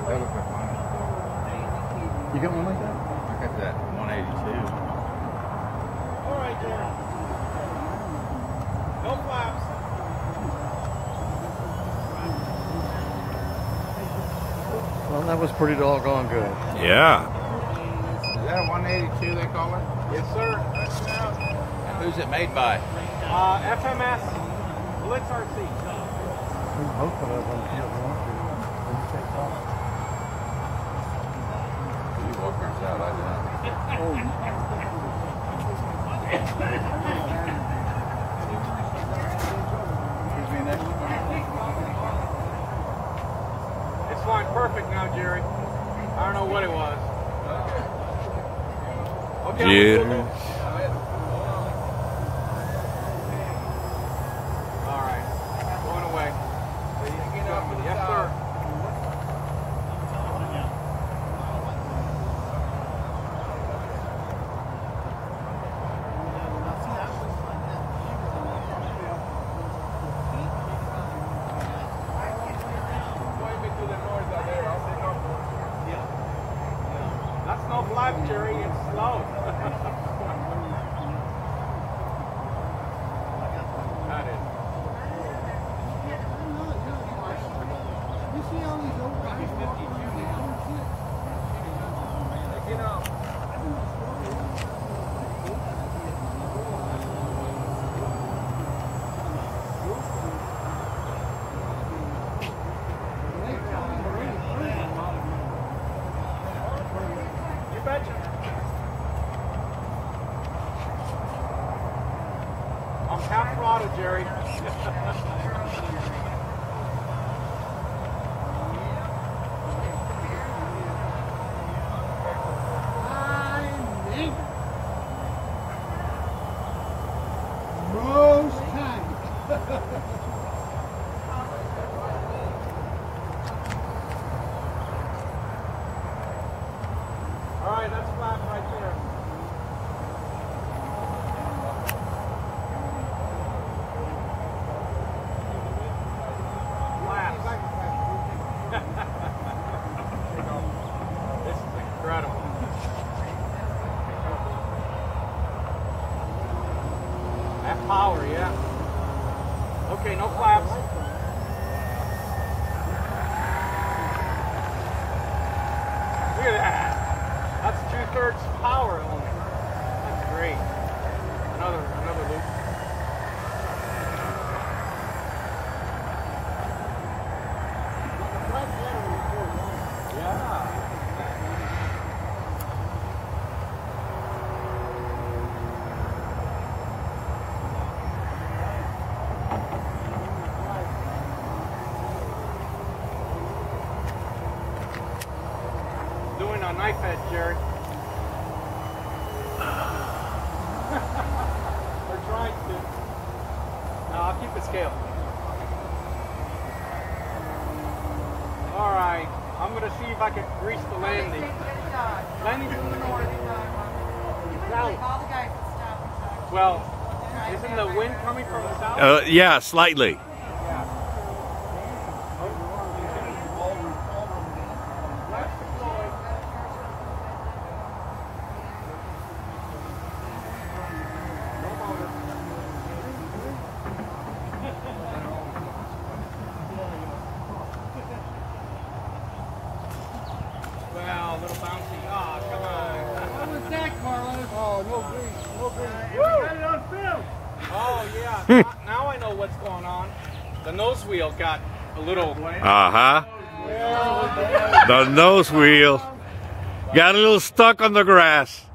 That looks like mine. You got one like that? I got that 182. All right, Jerry. No flaps. Well, that was pretty doggone good. Yeah. Is that a 182 they call it? Yes, sir. And who's it made by? FMS BlitzRC. Both of us on the field want to. When you take off. You walk outside like that. It's flying perfect now, Jerry. I don't know what it was. Okay. Jitters. All right. Going away. Yes, sir. That's no flap, Jerry. It's slow. That is. You see all these old guys walking around the old shit? You know. You betcha. I'm half throttle, Jerry. Most times. All right, that's flat right there. This is incredible. That power, yeah. Okay, no flaps. Look at that. That's 2/3 power only. That's great. Another loop. Yeah. Doing a knife edge, Jerry. We're trying to. No, I'll keep the scale. All right, I'm gonna see if I can grease the landing. Landing from the north. South. Well, isn't the wind coming from the south? Yeah, slightly. Well, a little bouncy. Oh, come on. What was that, Carlos? Oh, no grease. No grease. We got it on film. Oh, yeah. Now I know what's going on. The nose wheel got a little... Uh-huh. The nose wheel. Got a little stuck on the grass.